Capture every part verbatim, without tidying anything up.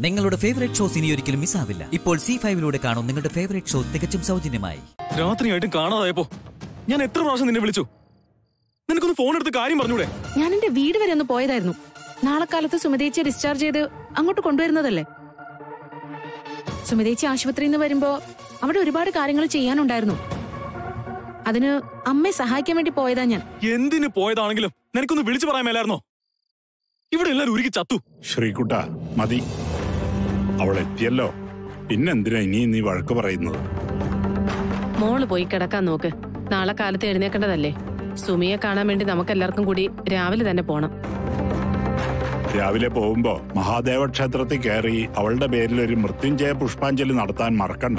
നിങ്ങളുടെ favourite shows ഇനി ഒരിക്കലും മിസ്സാവില്ല. ഇപ്പോൾ സി ഫൈവിലൂടെ കാണും നിങ്ങളുടെ ഫേവറേറ്റ് ഷോ തികച്ചും സൗജന്യമായി. രാത്രിയായിട്ടും കാണാതായപ്പോ ഞാൻ എത്ര പ്രാവശ്യം നിന്നെ വിളിച്ചു. നിനക്കൊന്ന് ഫോൺ എടുത്ത് കാര്യം പറഞ്ഞൂടെ? ഞാൻ എന്റെ വീട് വരെ ഒന്ന് പോയതായിരുന്നു. നാളെ കാലത്ത് സുമിതേച്ചിയെ ഡിസ്ചാർജ് ചെയ്ത് അങ്ങോട്ട് കൊണ്ടുവരുന്നതല്ലേ. സുമിതേച്ചി ആശുപത്രിയിൽ നിന്ന് വരുമ്പോ അവിടെ ഒരുപാട് കാര്യങ്ങൾ ചെയ്യാനുണ്ടായിരുന്നു. അതിന് അമ്മയെ സഹായിക്കാൻ വേണ്ടി പോയതാ ഞാൻ. എന്തിനു പോയതാണെങ്കിലും നിനക്കൊന്ന് വിളിച്ചു പറയാൻ മേലായിരുന്നോ? ഇവിടെ എല്ലാരും ഉരുക്കി ചത്തു. ശ്രീകുട്ട മതി, അവൾ എത്തിയല്ലോ, പിന്നെന്തിനാ ഇനി നീ വഴക്ക് പറയുന്നത്? മോള് പോയി കിടക്കാൻ നോക്ക്. നാളെ കാലത്ത് എഴുന്നേക്കേണ്ടതല്ലേ. സുമിയെ കാണാൻ വേണ്ടി നമുക്കെല്ലാവർക്കും കൂടി രാവിലെ തന്നെ പോണം. രാവിലെ പോകുമ്പോ മഹാദേവ ക്ഷേത്രത്തിൽ കയറി അവളുടെ പേരിൽ ഒരു മൃത്യുഞ്ജയ പുഷ്പാഞ്ജലി നടത്താൻ മറക്കണ്ട.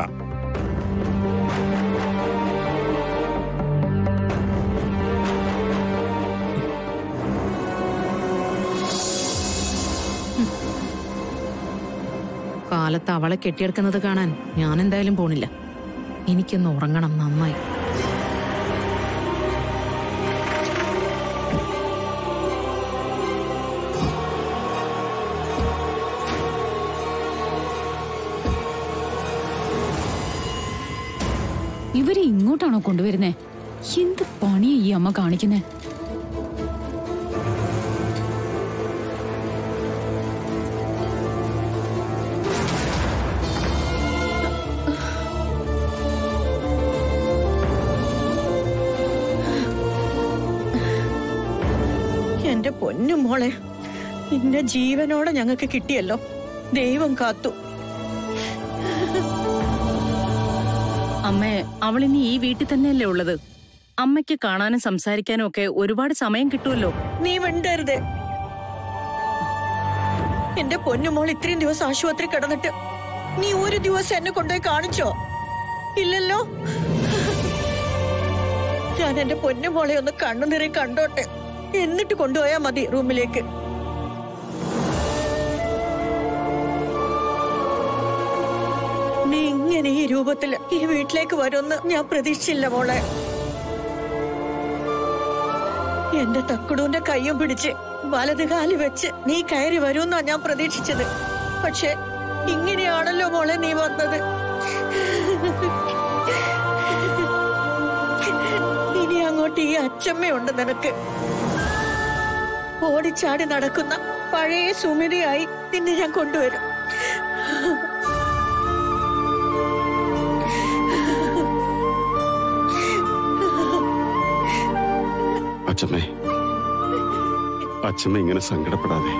കാലത്ത് അവളെ കെട്ടിയെടുക്കുന്നത് കാണാൻ ഞാൻ എന്തായാലും പോണില്ല. എനിക്കൊന്ന് ഉറങ്ങണം നന്നായി. ഇവരെ ഇങ്ങോട്ടാണോ കൊണ്ടുവരുന്നേ? എന്ത് പണിയാ ഈ അമ്മ കാണിക്കുന്നേ? എന്റെ പൊന്നു മോളെ, നിന്റെ ജീവനോടെ ഞങ്ങൾക്ക് കിട്ടിയല്ലോ. ദൈവം കാത്തു. അമ്മേ, അവളിനി ഈ വീട്ടിൽ തന്നെയല്ലേ ഉള്ളത്. അമ്മയ്ക്ക് കാണാനും സംസാരിക്കാനും ഒക്കെ ഒരുപാട് സമയം കിട്ടുമല്ലോ. നീ മിണ്ടരുത്. എന്റെ പൊന്നുമോൾ ഇത്രയും ദിവസം ആശുപത്രി കിടന്നിട്ട് നീ ഒരു ദിവസം എന്നെ കൊണ്ടുപോയി കാണിച്ചോ? ഇല്ലല്ലോ. ഞാൻ എന്റെ പൊന്നുമോളെ ഒന്ന് കണ്ണു നിറയെ കണ്ടോട്ടെ, എന്നിട്ട് കൊണ്ടുപോയാ മതി റൂമിലേക്ക്. നീ ഇങ്ങനെ ഈ രൂപത്തില് ഈ വീട്ടിലേക്ക് വരുമെന്ന് ഞാൻ പ്രതീക്ഷിച്ചില്ല മോളെ. എന്റെ തക്കുടൂന്റെ കയ്യും പിടിച്ച് വലത് കാല് വെച്ച് നീ കയറി വരുമെന്നാ ഞാൻ പ്രതീക്ഷിച്ചത്. പക്ഷെ ഇങ്ങനെയാണല്ലോ മോളെ നീ വന്നത്. ഇനി അങ്ങോട്ട് ഈ അച്ചമ്മയുണ്ട് നിനക്ക്. ഓടിച്ചാടി നടക്കുന്ന പഴയ സുമിതയായി നിന്നെ ഞാൻ കൊണ്ടുവരും. അച്ഛമ്മേ, അച്ഛമ്മ ഇങ്ങനെ സങ്കടപ്പെടാതെ.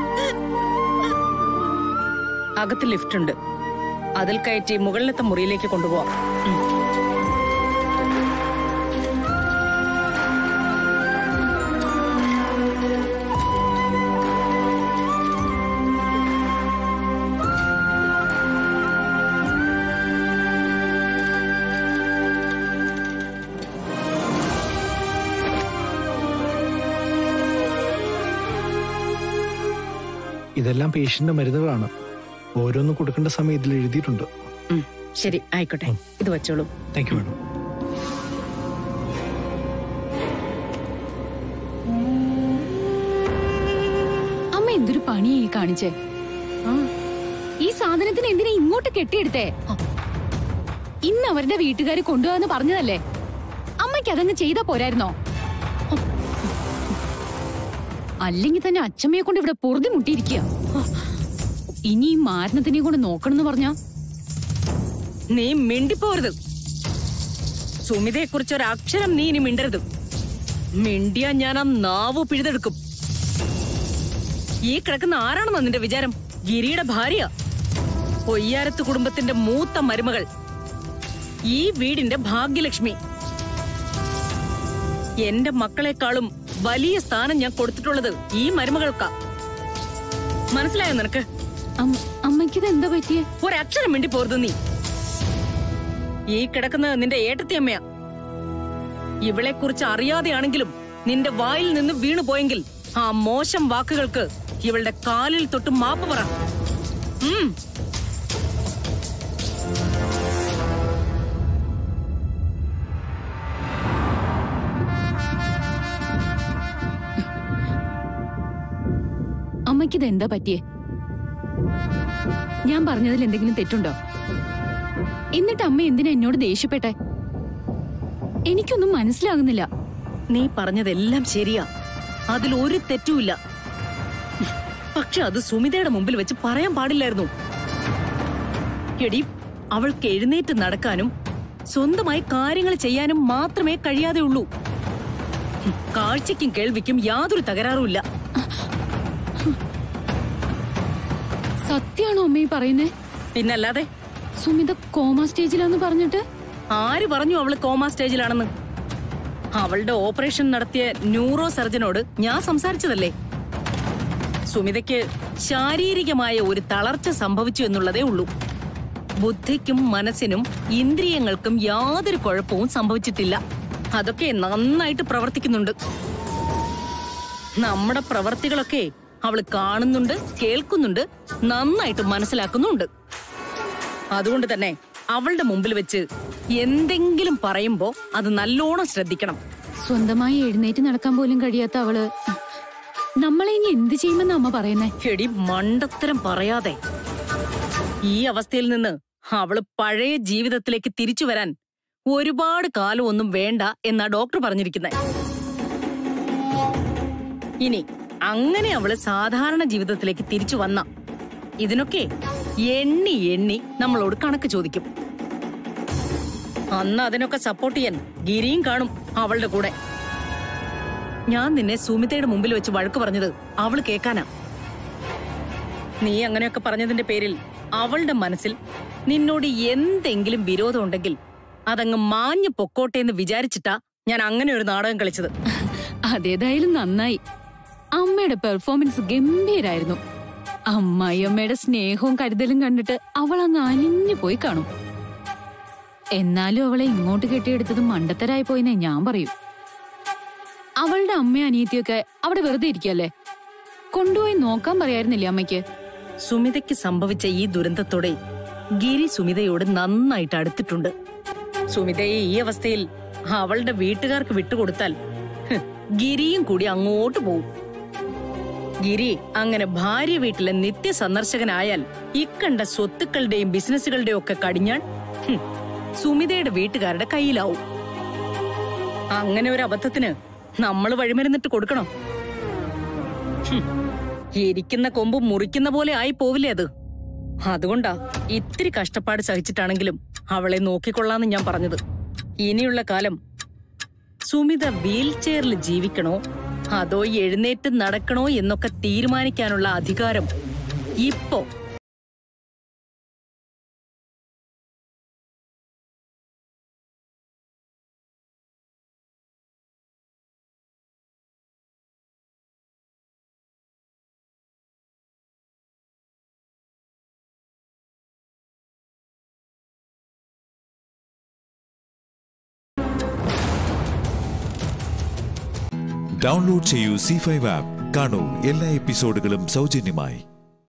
അകത്ത് ലിഫ്റ്റ് ഉണ്ട്, അതിൽ കയറ്റി മുകളിലത്തെ മുറിയിലേക്ക് കൊണ്ടുപോവാം. ഇതെല്ലാം പേഷ്യന്റിന്റെ മരുന്നുകളാണ്. ഓരോന്ന് കൊടുക്കേണ്ട സമയം ഇതിൽ എഴുതിയിട്ടുണ്ട്. ശരി, ആയിക്കോട്ടെ. ഇത് വെച്ചോളൂ. Thank you madam. അമ്മ എന്തൊരു പണിയായി കാണിച്ചേ. ഈ സാധനത്തിന് എന്തിനാ ഇങ്ങോട്ട് കെട്ടിയെടുത്തേ? ഇന്ന് അവരുടെ വീട്ടുകാര് കൊണ്ടുപോകാന്ന് പറഞ്ഞതല്ലേ. അമ്മയ്ക്ക് അതങ്ങ് ചെയ്താ പോരായിരുന്നോ? അല്ലെങ്കിൽ തന്നെ അച്ഛമ്മയെ കൊണ്ട് ഇവിടെ പൊറുതി മുട്ടിയിരിക്കുക. ഇനി ഈ മാരണത്തിനെ കൊണ്ട് നോക്കണമെന്ന് പറഞ്ഞാ നീ മിണ്ടിപ്പോരുത്. സുമിതയെ കുറിച്ച് ഒരക്ഷരം നീ ഇനി മിണ്ടരുത്. മിണ്ടിയാ ഞാൻ ആ നാവ് പിഴുതെടുക്കും. ഈ കിടക്കുന്ന ആരാണെന്നോ നിന്റെ വിചാരം? ഗിരിയുടെ ഭാര്യ, പൊയ്യാരത്ത് കുടുംബത്തിന്റെ മൂത്ത മരുമകൾ, ഈ വീടിന്റെ ഭാഗ്യലക്ഷ്മി. എന്റെ മക്കളെക്കാളും വലിയ സ്ഥാനം ഞാൻ കൊടുത്തിട്ടുള്ളത് ഈ മരുമകൾക്കാ. മനസ്സിലായോ നിനക്ക്? അമ്മയ്ക്കിത് എന്താ പറ്റിയേ? ഒരക്ഷരം മിണ്ടി പോരുത് നീ. ഈ കിടക്കുന്നത് നിന്റെ ഏട്ടത്തിയമ്മയാ. ഇവളെ കുറിച്ച് അറിയാതെയാണെങ്കിലും നിന്റെ വായിൽ നിന്ന് വീണു പോയെങ്കിൽ ആ മോശം വാക്കുകൾക്ക് ഇവളുടെ കാലിൽ തൊട്ട് മാപ്പ് പറ. ഉം അമ്മയ്ക്കിത് എന്താ പറ്റിയേ? ഞാൻ പറഞ്ഞതിൽ എന്തെങ്കിലും തെറ്റുണ്ടോ? എന്നിട്ട് അമ്മ എന്തിനാ എന്നോട് ദേഷ്യപ്പെട്ടെ? എനിക്കൊന്നും മനസ്സിലാകുന്നില്ല. നീ പറഞ്ഞതെല്ലാം ശരിയാ, അതിൽ ഒരു തെറ്റുമില്ല. പക്ഷെ അത് സുമിതയുടെ മുമ്പിൽ വെച്ച് പറയാൻ പാടില്ലായിരുന്നു. എടി, അവൾക്ക് എഴുന്നേറ്റ് നടക്കാനും സ്വന്തമായി കാര്യങ്ങൾ ചെയ്യാനും മാത്രമേ കഴിയാതെ ഉള്ളൂ. കാഴ്ചയ്ക്കും കേൾവിക്കും യാതൊരു തകരാറുമില്ല. സത്യാണോ അമ്മ ഈ പറയുന്നേ? പിന്നല്ലാതെ. സുമിത കോമ സ്റ്റേജിലാന്ന് പറഞ്ഞിട്ട്? ആര് പറഞ്ഞു അവള് കോമ സ്റ്റേജിലാണെന്ന്? അവളുടെ ഓപ്പറേഷൻ നടത്തിയ ന്യൂറോ സർജനോട് ഞാൻ സംസാരിച്ചതല്ലേ. സുമിതയ്ക്ക് ശാരീരികമായ ഒരു തളർച്ച സംഭവിച്ചു എന്നുള്ളതേ ഉള്ളൂ. ബുദ്ധിക്കും മനസ്സിനും ഇന്ദ്രിയങ്ങൾക്കും യാതൊരു കുഴപ്പവും സംഭവിച്ചിട്ടില്ല. അതൊക്കെ നന്നായിട്ട് പ്രവർത്തിക്കുന്നുണ്ട്. നമ്മുടെ പ്രവർത്തികളൊക്കെ അവള് കാണുന്നുണ്ട്, കേൾക്കുന്നുണ്ട്, നന്നായിട്ട് മനസ്സിലാക്കുന്നുണ്ട്. അതുകൊണ്ട് തന്നെ അവളുടെ മുമ്പിൽ വെച്ച് എന്തെങ്കിലും പറയുമ്പോ അത് നല്ലോണം ശ്രദ്ധിക്കണം. സ്വന്തമായി എഴുന്നേറ്റ് നടക്കാൻ പോലും കഴിയാത്ത അവള് നമ്മളെ ഇനി എന്ത് ചെയ്യുമെന്ന് അമ്മ പറയുന്നേ? എടി, മണ്ടത്തരം പറയാതെ. ഈ അവസ്ഥയിൽ നിന്ന് അവള് പഴയ ജീവിതത്തിലേക്ക് തിരിച്ചു വരാൻ ഒരുപാട് കാലം ഒന്നും വേണ്ട എന്നാ ഡോക്ടർ പറഞ്ഞിരിക്കുന്നത്. ഇനി അങ്ങനെ അവള് സാധാരണ ജീവിതത്തിലേക്ക് തിരിച്ചു വന്ന ഇതിനൊക്കെ എണ്ണി എണ്ണി നമ്മളോട് കണക്ക് ചോദിക്കും. അന്ന് അതിനൊക്കെ സപ്പോർട്ട് ചെയ്യാൻ ഗിരിയും കാണും അവളുടെ കൂടെ. ഞാൻ നിന്നെ സുമിതയുടെ മുമ്പിൽ വെച്ച് വഴക്ക് പറഞ്ഞത് അവള് കേൾക്കാനാ. നീ അങ്ങനെയൊക്കെ പറഞ്ഞതിന്റെ പേരിൽ അവളുടെ മനസ്സിൽ നിന്നോട് എന്തെങ്കിലും വിരോധം ഉണ്ടെങ്കിൽ അതങ്ങ് മാഞ്ഞു പൊക്കോട്ടെ എന്ന് വിചാരിച്ചിട്ടാ ഞാൻ അങ്ങനെ ഒരു നാടകം കളിച്ചത്. അതേതായാലും നന്നായി. അമ്മയുടെ പെർഫോമൻസ് ഗംഭീരായിരുന്നു. അമ്മായിയമ്മയുടെ സ്നേഹവും കരുതലും കണ്ടിട്ട് അവൾ അങ്ങ് അലിഞ്ഞു പോയി കാണും. എന്നാലും അവളെ ഇങ്ങോട്ട് കെട്ടിയെടുത്തത് മണ്ടത്തരായി പോയിന്നേ ഞാൻ പറയൂ. അവളുടെ അമ്മയും അനിയത്തിയൊക്കെ അവിടെ വെറുതെ ഇരിക്കല്ലേ? കൊണ്ടുപോയി നോക്കാൻ പറയായിരുന്നില്ലേ അമ്മയ്ക്ക്? സുമിതയ്ക്ക് സംഭവിച്ച ഈ ദുരന്തത്തോടെ ഗിരി സുമിതയോട് നന്നായിട്ട് അടുത്തിട്ടുണ്ട്. സുമിതയെ ഈ അവസ്ഥയിൽ അവളുടെ വീട്ടുകാർക്ക് വിട്ടുകൊടുത്താൽ ഗിരിയും കൂടി അങ്ങോട്ട് പോവും. ഗിരി അങ്ങനെ ഭാര്യ വീട്ടിലെ നിത്യ സന്ദർശകനായാൽ ഇക്കണ്ട സ്വത്തുക്കളുടെയും ബിസിനസ്സുകളുടെയും ഒക്കെ കടിഞ്ഞാൻ സുമിതയുടെ വീട്ടുകാരുടെ കയ്യിലാവും. അങ്ങനെ ഒരു അബദ്ധത്തിന് നമ്മൾ വഴിമരുന്നിട്ട് കൊടുക്കണം. ഇരിക്കുന്ന കൊമ്പ് മുറിക്കുന്ന പോലെ ആയി പോവില്ലേ അത്? അതുകൊണ്ടാ ഇത്തിരി കഷ്ടപ്പാട് സഹിച്ചിട്ടാണെങ്കിലും അവളെ നോക്കിക്കൊള്ളാന്ന് ഞാൻ പറഞ്ഞത്. ഇനിയുള്ള കാലം സുമിത വീൽ ചെയറിൽ ജീവിക്കണോ അതോ എഴുന്നേറ്റ് നടക്കണോ എന്നൊക്കെ തീരുമാനിക്കാനുള്ള അധികാരം ഇപ്പോ ഡൗൺലോഡ് ചെയ്യൂ സി ഫൈവ് ആപ്പ്. കാണൂ എല്ലാ എപ്പിസോഡുകളും സൗജന്യമായി.